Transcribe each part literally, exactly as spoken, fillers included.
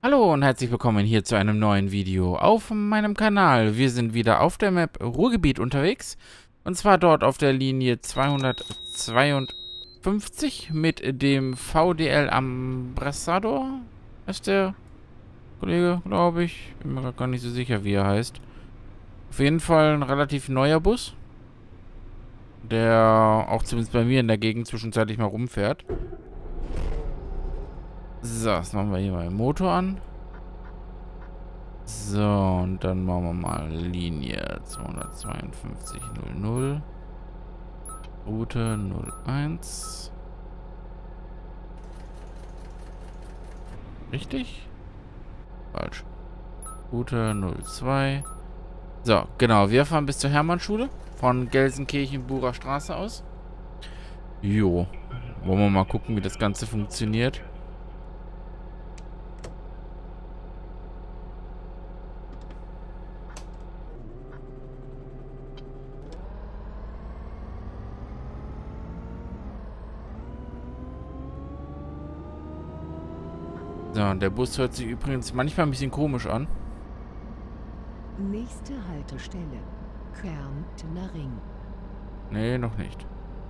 Hallo und herzlich willkommen hier zu einem neuen Video auf meinem Kanal. Wir sind wieder auf der Map Ruhrgebiet unterwegs. Und zwar dort auf der Linie zweihundertzweiundfünfzig mit dem V D L Ambassador. Ist der Kollege, glaube ich. Bin mir gar nicht so sicher, wie er heißt. Auf jeden Fall ein relativ neuer Bus. Der auch zumindest bei mir in der Gegend zwischenzeitlich mal rumfährt. So, jetzt machen wir hier mal den Motor an. So, und dann machen wir mal Linie zweihundertzweiundfünfzig null null. Route null eins. Richtig? Falsch. Route null zwei. So, genau. Wir fahren bis zur Hermannschule. Von Gelsenkirchen-Burer Straße aus. Jo. Wollen wir mal gucken, wie das Ganze funktioniert. So, und der Bus hört sich übrigens manchmal ein bisschen komisch an. Nächste Haltestelle. Kärntner Ring. Nee, noch nicht.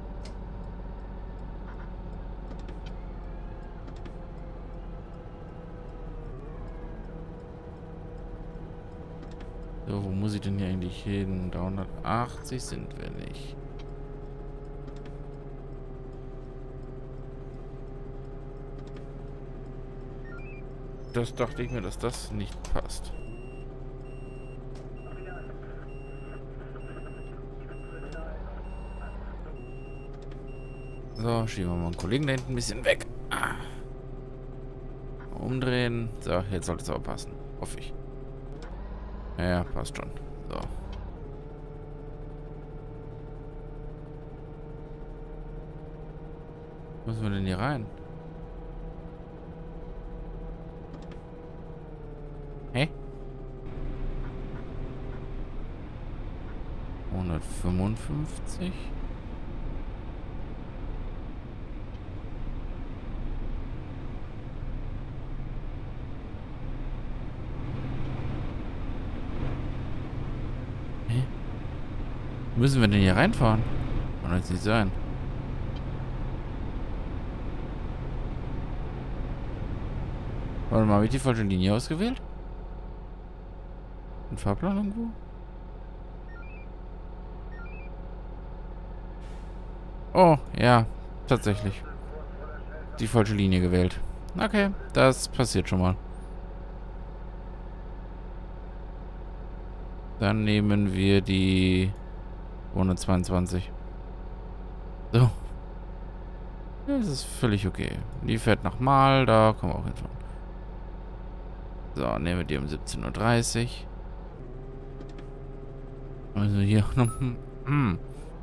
So, wo muss ich denn hier eigentlich hin? dreihundertachtzig sind wir nicht. Das dachte ich mir, dass das nicht passt. So, schieben wir mal einen Kollegen da hinten ein bisschen weg. Ah. Umdrehen. So, jetzt sollte es aber passen. Hoffe ich. Ja, ja, passt schon. So. Wo müssen wir denn hier rein? Hä? hundertfünfundfünfzig. Hä? Wo müssen wir denn hier reinfahren? Kann das nicht sein. Warte mal, habe ich die falsche Linie ausgewählt? Ein Fahrplan irgendwo? Oh, ja, tatsächlich. Die falsche Linie gewählt. Okay, das passiert schon mal. Dann nehmen wir die hundertzweiundzwanzig. So. Das ist völlig okay. Die fährt nach Mal, da können wir auch hinfahren. So, nehmen wir die um siebzehn Uhr dreißig. Also hier noch... Hm.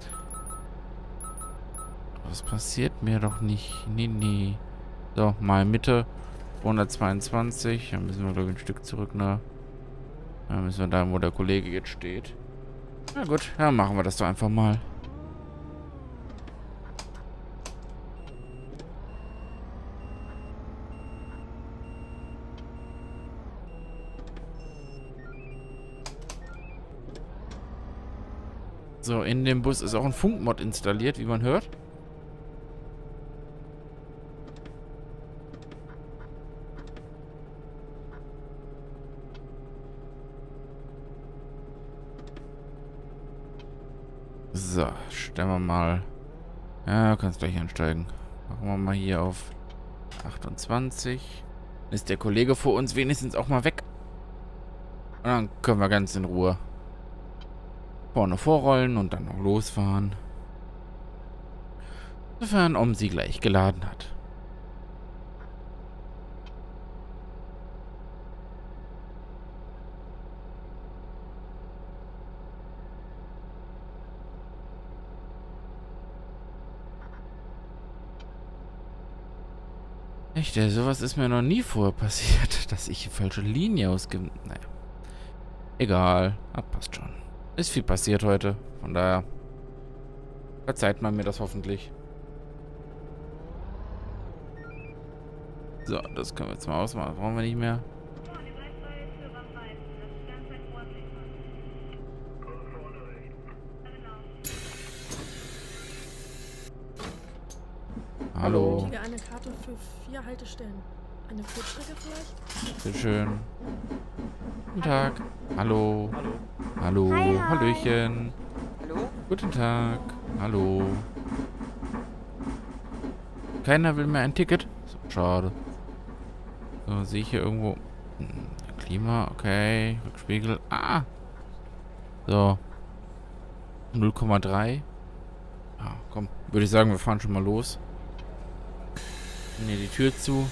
Das passiert mir doch nicht. Nee, nee. So, mal Mitte. hundertzweiundzwanzig. Dann müssen wir, glaube ich, ein Stück zurück, ne? Dann müssen wir da, wo der Kollege jetzt steht. Na gut, dann machen wir das doch einfach mal. So, in dem Bus ist auch ein Funkmod installiert, wie man hört. So, stellen wir mal... Ja, du kannst gleich einsteigen. Machen wir mal hier auf achtundzwanzig. Ist der Kollege vor uns wenigstens auch mal weg. Und dann können wir ganz in Ruhe vorne vorrollen und dann noch losfahren. Sofern Omsi gleich geladen hat. Echt, ey, sowas ist mir noch nie vorher passiert, dass ich die falsche Linie ausge... Naja. Egal. Ah, passt schon. Ist viel passiert heute. Von daher verzeiht man mir das hoffentlich. So, das können wir jetzt mal ausmachen. Das brauchen wir nicht mehr. Hallo. Benötige eine Karte für vier Haltestellen. Eine Kurzstrecke vielleicht? Bitte schön. Guten Tag. Hallo. Hallo. Hallo. Hi, hi. Hallöchen. Hallo? Guten Tag. Hallo. Keiner will mehr ein Ticket? So, schade. So, sehe ich hier irgendwo... Hm, Klima, okay. Rückspiegel. Ah! So. null Komma drei. Ah, komm. Würde ich sagen, wir fahren schon mal los. Ne, die Tür zu.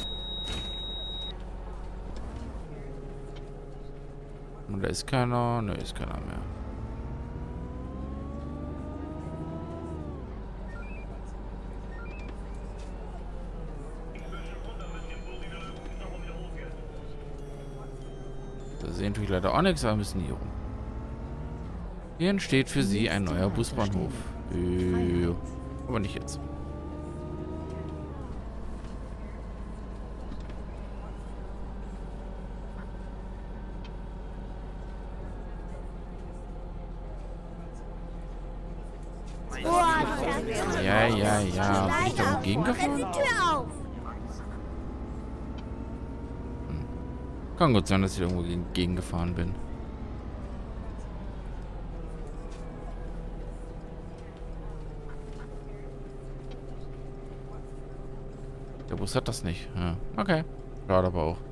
Und da ist keiner. Ne, ist keiner mehr. Da sehen tue ich leider auch nichts, aber müssen hier rum. Hier entsteht für Sie ein neuer Busbahnhof. Äh, aber nicht jetzt. Ja, ja, ja. Bin ich da irgendwo gegengefahren? Die Tür auf! Kann gut sein, dass ich da irgendwo gegen, gegengefahren bin. Der Bus hat das nicht. Ja. Okay. Schade aber auch.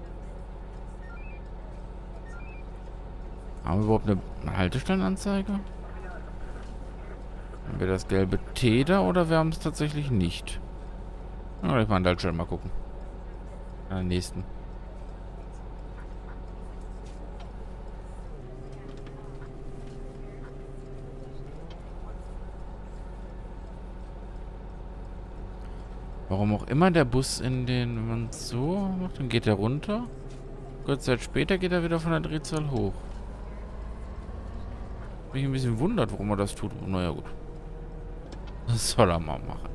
Haben wir überhaupt eine, eine Haltestellenanzeige? Haben wir das gelbe T da oder wir haben es tatsächlich nicht? Na, ich mal an der Haltestelle mal gucken. An der nächsten. Warum auch immer der Bus in den, wenn man es so macht, dann geht er runter. Kurze Zeit später geht er wieder von der Drehzahl hoch. Mich ein bisschen wundert, warum er das tut. Naja, gut. Das soll er mal machen.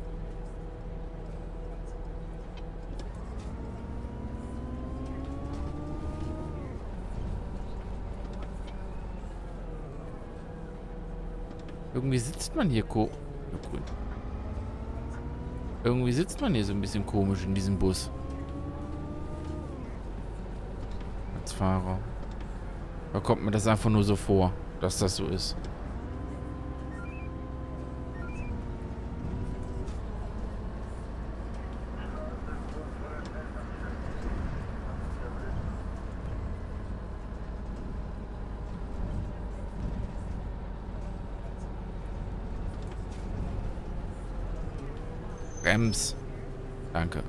Irgendwie sitzt man hier ko... Grün. Irgendwie sitzt man hier so ein bisschen komisch in diesem Bus. Als Fahrer. Da kommt mir das einfach nur so vor, dass das so ist. Brems. Danke.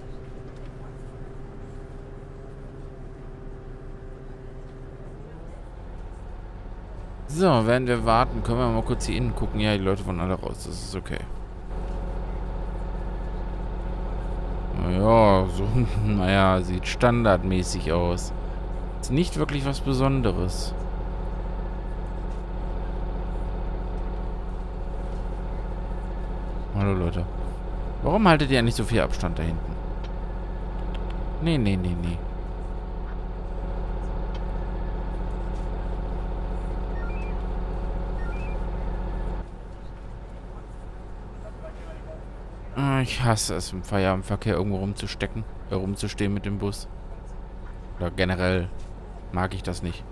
So, während wir warten, können wir mal kurz hier innen gucken. Ja, die Leute wollen alle raus. Das ist okay. Naja, so, naja, sieht standardmäßig aus. Ist nicht wirklich was Besonderes. Hallo Leute. Warum haltet ihr nicht so viel Abstand da hinten? Nee, nee, nee, nee. Ah, ich hasse es, im Feierabendverkehr irgendwo rumzustecken, äh, rumzustehen mit dem Bus. Oder generell mag ich das nicht.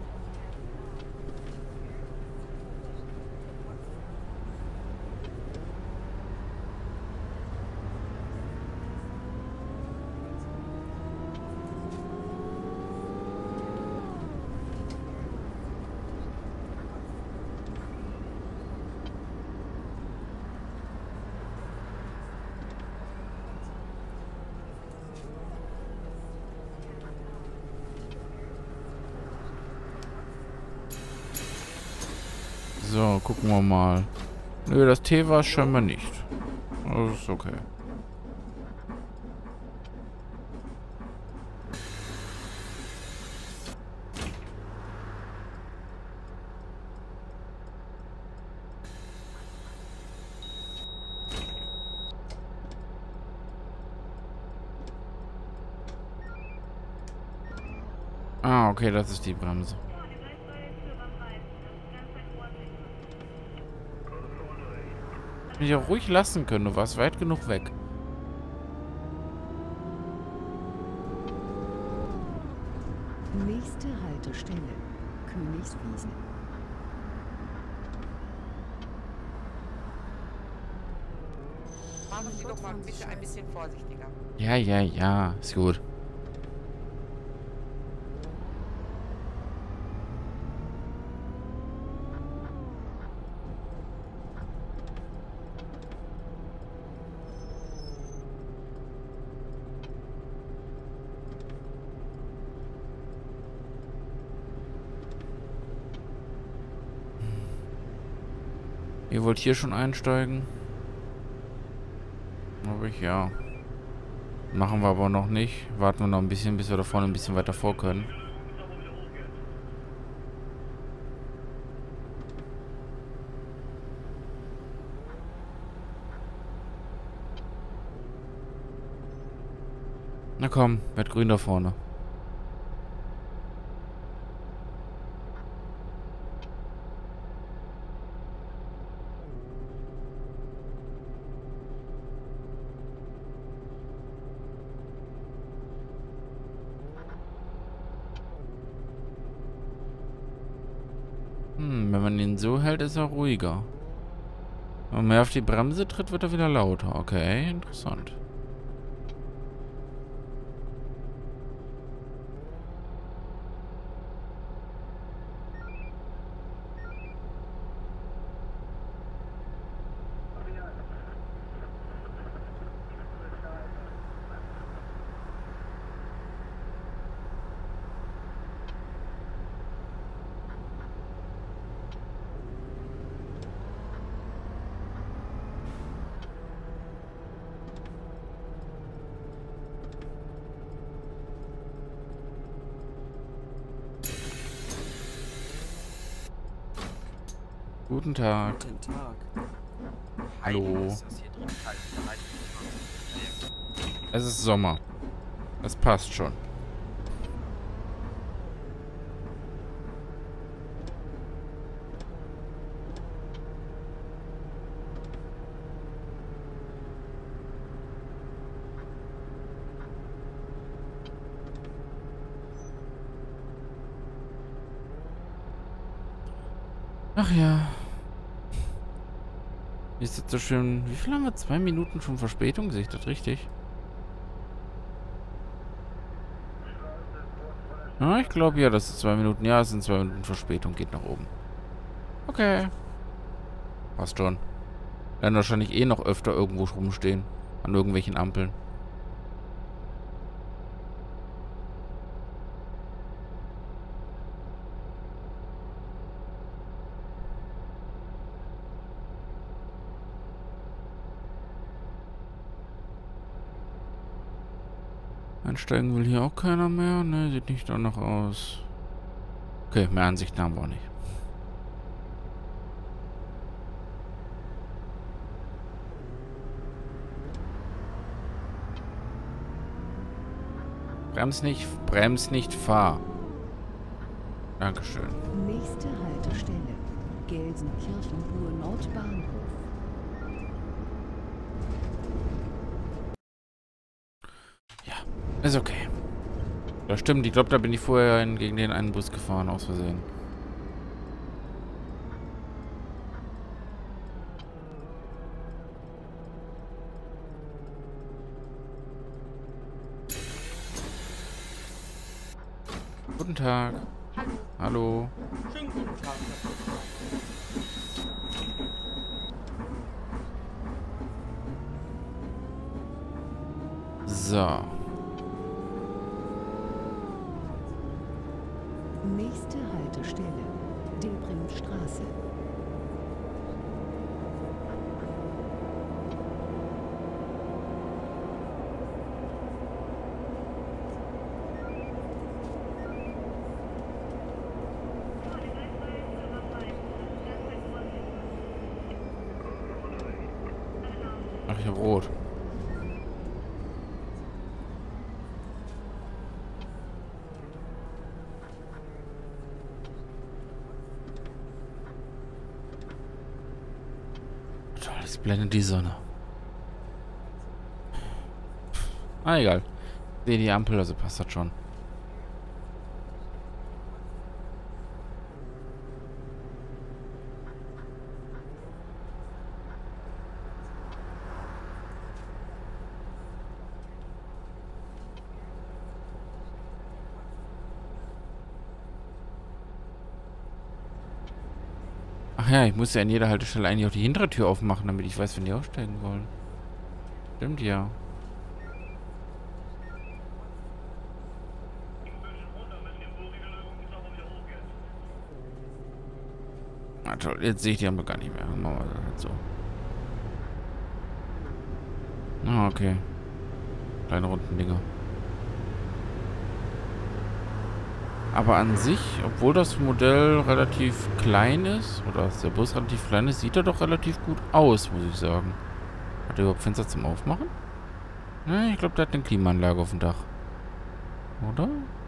So, gucken wir mal. Nö, das T war es scheinbar nicht. Das ist okay. Ah, okay, das ist die Bremse. Mich auch ruhig lassen können. Du warst weit genug weg. Nächste Haltestelle, Königswiesen. Machen Sie doch mal bitte ein bisschen vorsichtiger. Ja, ja, ja. Ist gut. Ihr wollt hier schon einsteigen? Glaube ich, ja. Machen wir aber noch nicht. Warten wir noch ein bisschen, bis wir da vorne ein bisschen weiter vor können. Na komm, wird grün da vorne. Hm, wenn man ihn so hält, ist er ruhiger. Wenn man mehr auf die Bremse tritt, wird er wieder lauter. Okay, interessant. Guten Tag. Guten Tag. Hallo. Ist das hier drin kalt? Es ist Sommer. Das passt schon. Ach ja. Ist jetzt so schön. Wie viel haben wir? Zwei Minuten schon Verspätung? Sehe ich das richtig? Ja, ich glaube ja, das ist zwei Minuten. Ja, es sind zwei Minuten Verspätung. Geht nach oben. Okay. Passt schon. Werden wahrscheinlich eh noch öfter irgendwo rumstehen. An irgendwelchen Ampeln. Einsteigen will hier auch keiner mehr. Ne, sieht nicht danach aus. Okay, mehr Ansichten haben wir auch nicht. Brems nicht, brems nicht, fahr. Dankeschön. Nächste Haltestelle, Gelsenkirchen-Ruhr Nordbahnhof. Ist okay. Das stimmt, ich glaube, da bin ich vorher in, gegen den einen Bus gefahren, aus Versehen. Guten Tag. Hallo. Hallo. Schönen guten Tag. So. Nächste Haltestelle, Dilbringstraße. Ach, ich hab rot. Toll, es blendet die Sonne. Ah, egal. Ich sehe die Ampel, also passt das schon. ja, ich muss ja an jeder Haltestelle eigentlich auch die hintere Tür aufmachen, damit ich weiß, wenn die aussteigen wollen. Stimmt ja. Na toll, jetzt sehe ich die aber gar nicht mehr. Machen wir das halt so. Ah, okay. Kleine runden Dinger. Aber an sich, obwohl das Modell relativ klein ist, oder der Bus relativ klein ist, sieht er doch relativ gut aus, muss ich sagen. Hat er überhaupt Fenster zum Aufmachen? Ne, ich glaube, der hat eine Klimaanlage auf dem Dach. Oder?